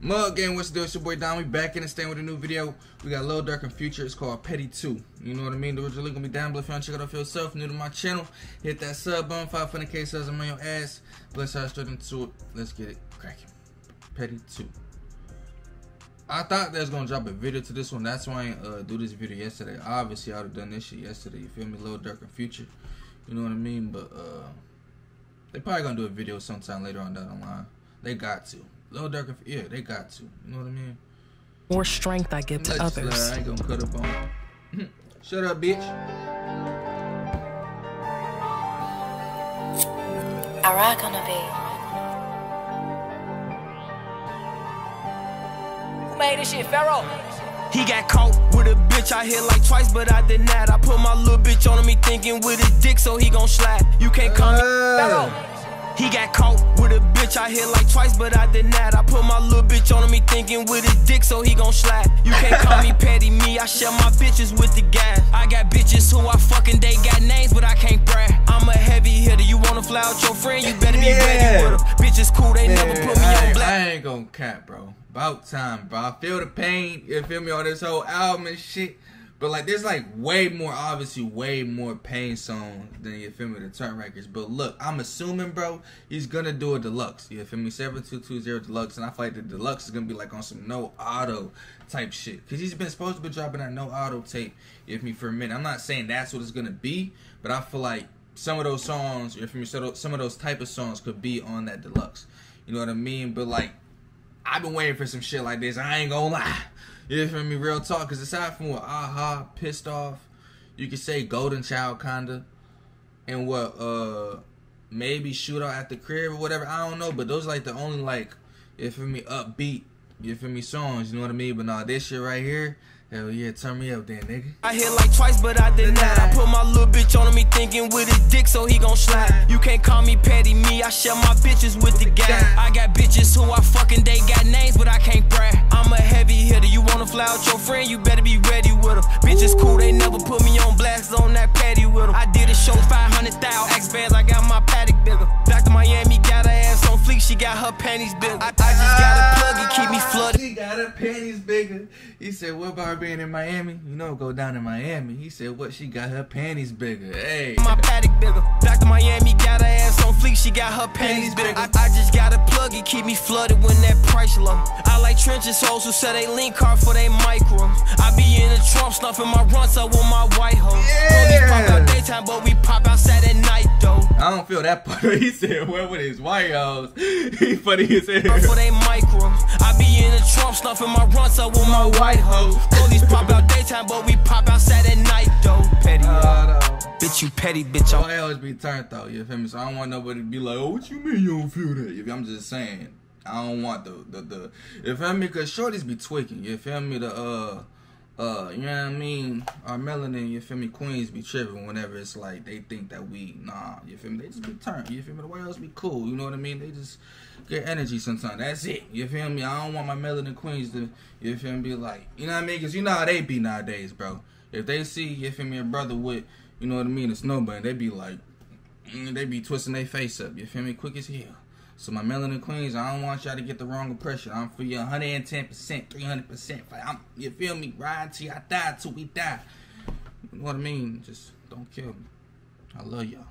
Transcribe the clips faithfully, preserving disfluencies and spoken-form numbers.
Mug Gang, what's the deal? It's your boy Don. We back in the stand with a new video. We got Lil Durk and Future. It's called Petty two. You know what I mean? The original link gonna be down below if you want to check it out for yourself. New to my channel, hit that sub button. five hundred K subs on your ass. Let's start straight into it. Let's get it cracking. Petty two. I thought they was gonna drop a video to this one. That's why I didn't uh, do this video yesterday. Obviously, I would have done this shit yesterday. You feel me? Lil Durk and Future. You know what I mean? But uh, they probably gonna do a video sometime later on down the line. They got to. Lil Durk, yeah, they got to. You know what I mean? More strength I give to Let's, others. Uh, I ain't gonna cut up on. Shut up, bitch. I rock on the beat. Who made this shit, Pharaoh? He got caught with a bitch I hit like twice, but I did not. I put my little bitch on him, he thinking with his dick, so he gon' slide. You can't call me Pharaoh. He got caught with a bitch I hit like twice, but I did not. I put my little bitch on him, he thinking with his dick, so he gon' slide. You can't call me petty, me, I share my bitches with the guys. I got bitches who I fucking, they got names, but I can't brag. I'm a heavy hitter, you wanna fly out your friend, you better be yeah. ready with her. Bitches cool, they Man, never put me I on black. I ain't gonna cap, bro. About time, bro. I feel the pain, you feel me, on this whole album and shit. But like, there's like way more, obviously way more pain songs than, you feel me, the Turn records. But look, I'm assuming, bro, he's gonna do a deluxe. You feel me, seven two two zero deluxe, and I feel like the deluxe is gonna be like on some no auto type shit. Cause he's been supposed to be dropping that no auto tape, you feel me, for a minute. I'm not saying that's what it's gonna be, but I feel like some of those songs, you feel me, some of those type of songs could be on that deluxe. You know what I mean? But like, I've been waiting for some shit like this. I ain't gonna lie. You feel me? Real talk. Because aside from what Aha, Pissed Off, you could say Golden Child, kinda. And what, uh, maybe Shootout at the Crib or whatever. I don't know. But those like the only, like, you feel me, upbeat, you feel me, songs. You know what I mean? But nah, this shit right here, hell yeah, turn me up then, nigga. I hit like twice, but I did not. I put my little bitch on him, he thinking with his dick, so he gon' slide. You can't call me petty, me, I share my bitches with the gang. I got bitches who I fucking, they got names, but I can't brag. I'm a heavy hitter, you wanna fly out your friend, you better be ready with her. Bitches cool, they never put me on blast on that patty with her. I did a show five hundred thousand, X bands, I got my paddock bigger. Doctor Miami got her ass on fleek, she got her panties bigger. I, I just got a plug and keep me flooded. She got her panties bigger. He said, what about her being in Miami? You know, go down in Miami. He said, what? She got her panties bigger. Hey. My paddock bigger. Doctor Miami got her ass on fleek, she got her panties bigger. I, I just got a plug and keep me flooded when that price low. I like trenches hoes who sell they link card for they micros. I be in the Trump snuffing my runs up with my white hoe. Yeah. Police pop out daytime, but we pop outside at night though. I don't feel that part. He said, well, with his white hoes. He funny as hell. For they micros. I be in the Trump snuffing my runs up with my white hoe. Police pop out daytime, but we pop outside at night though. Petty, uh, bitch, you petty, bitch. I always be turned though, you feel me? So I don't want nobody to be like, oh, what you mean you don't feel that? You feel me? I'm just saying, I don't want the, the, the, you feel me? Cause shorties be tweaking, you feel me? The, uh, uh, you know what I mean? Our melanin, you feel me? Queens be tripping whenever it's like, they think that we, nah, you feel me? They just be turned, you feel me? The white house be cool, you know what I mean? They just get energy sometimes, that's it, you feel me? I don't want my melanin queens to, you feel me, be like, you know what I mean? Cause you know how they be nowadays, bro. If they see, you feel me, a brother with, you know what I mean, a snowband, they be like, mm, they be twisting their face up, you feel me, quick as hell. So my melanin queens, I don't want y'all to get the wrong impression. I'm for you one hundred ten percent, three hundred percent. I'm, you feel me, ride till I die, till we die. You know what I mean? Just don't kill me. I love y'all.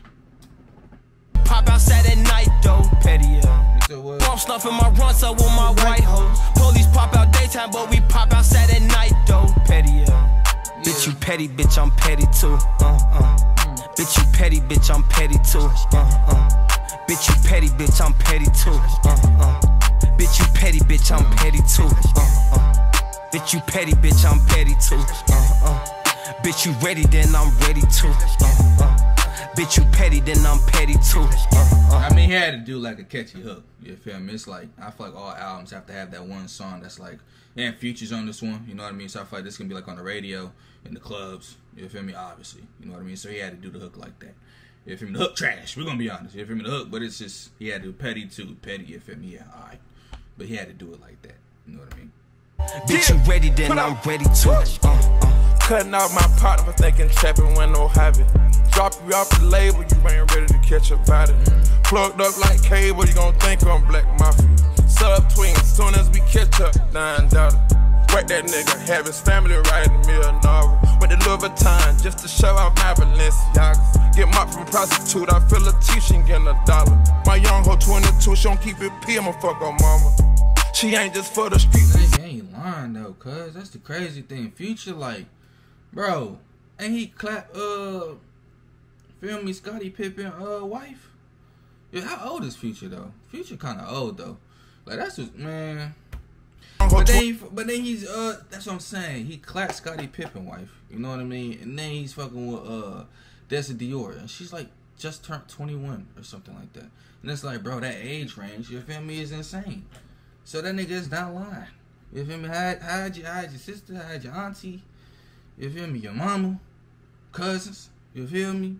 Pop outside at night though, petty, yeah. I'm snuffing my runs up with my white hoe. Police pop out daytime, but we pop outside at night though, petty, yeah. Yeah. Bitch, you petty, bitch, I'm petty too. Uh, uh. Mm. Bitch, you petty, bitch, I'm petty too. Uh, uh. Bitch, you petty, bitch, I'm petty too. Uh, uh. Bitch, you petty, bitch, I'm petty too. Uh, uh. Bitch, you petty, bitch, I'm petty too. Uh, uh. Bitch, you ready, then I'm ready too. Uh, uh. Bitch, you petty, then I'm petty too. Uh, uh. I mean, he had to do like a catchy hook. You feel me? It's like, I feel like all albums have to have that one song that's like, and Future's on this one, you know what I mean? So I feel like this can be like on the radio, in the clubs, you feel me? Obviously, you know what I mean? So he had to do the hook like that. You feel me? The hook trash, we're gonna be honest. You feel me? The hook, but it's just, he had to do petty too. Petty, you feel me? Yeah, alright. But he had to do it like that, you know what I mean? Bitch, you ready, then I'm ready too. Uh, uh. Cutting out my partner for thinking trapping when no habit. Drop you off the label, you ain't ready to catch a body. Plugged up like cable, you gon' think I'm Black Mafia. Sub twins, soon as we nine daughter. Work that nigga, have his family writing me a novel. Went to Louis Vuitton just to show out my Balenciagas. Get mopped from prostitute, I feel a T, she ain't getting a dollar. My young hoe twenty-two, she don't keep it P, I'ma fuck her mama. She ain't just for the streets. They ain't lying though, cuz that's the crazy thing. Future, like, bro, ain't he clap, uh, feel me, Scottie Pippen, uh, wife? Yeah, how old is Future though? Future kind of old though. Like that's just, man. But then, he, but then he's uh, that's what I'm saying. He clapped Scottie Pippen wife. You know what I mean? And then he's fucking with uh, Desi Dior, and she's like just turned twenty-one or something like that. And it's like, bro, that age range, you feel me, is insane. So that nigga is not lying. You feel me? Hide, hide, your, hide your sister, hide your auntie. You feel me? Your mama, cousins. You feel me?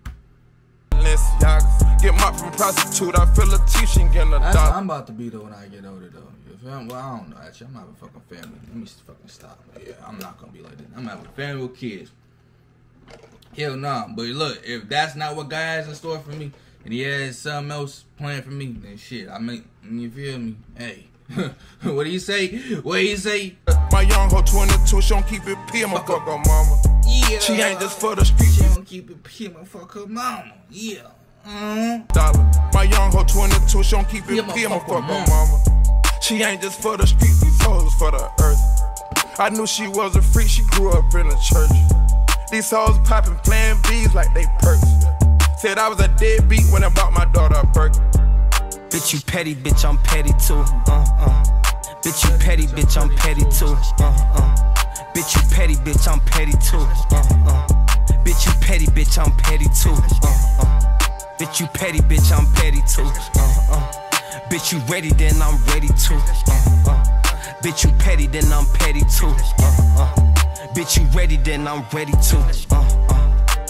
Get mopped from prostitute, I feel a T, she ain't getting a That's dollar. what I'm about to be though when I get older though. You feel me? Well, I don't know. Actually, I'm having a fucking family. Let me fucking stop. Yeah, I'm not gonna be like this. I'm having a family with kids. Hell no. Nah. But look, if that's not what God has in store for me, and He has something else planned for me, then shit. I mean, you feel me? Hey. What do you say? What do you say? My young hoe twenty-two, she don't keep it P, I'ma fuck her mama. Yeah. She ain't just for the streets. She don't keep it P, I'ma fuck her mama. Yeah. Mm-hmm. Dollar. My young hoe twenty-two, she don't keep it P, I'ma fuck her mama. She ain't just for the streets, these hoes for the earth. I knew she was a freak, she grew up in the church. These hoes popping, playing bees like they perks. Said I was a deadbeat when I bought my daughter a perk. Bitch, you petty, bitch, I'm petty too. Uh, uh. Bitch, you petty, bitch, I'm petty too. Uh, uh. Bitch, you petty, bitch, I'm petty too. Uh, uh. Bitch, you petty, bitch, I'm petty too. Uh, uh. Bitch, you petty, bitch, I'm petty too. Uh, uh. Bitch, you ready, then I'm ready too. Uh, uh. Bitch, you petty, then I'm petty too. Uh, uh. Bitch, you ready, then I'm ready too. Uh, uh.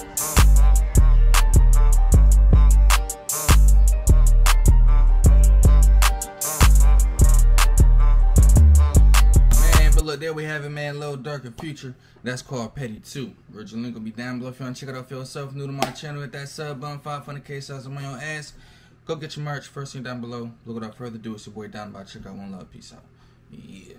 Look, there we have it, man. Little Darker Future. That's called Petty two. Original link will be down below if you want to check it out for yourself. New to my channel, hit that sub button, five hundred K subs on my own ass. Go get your merch. First thing down below. Look without further ado, it's your boy Down by. Check out One Love. Peace out. Yeah.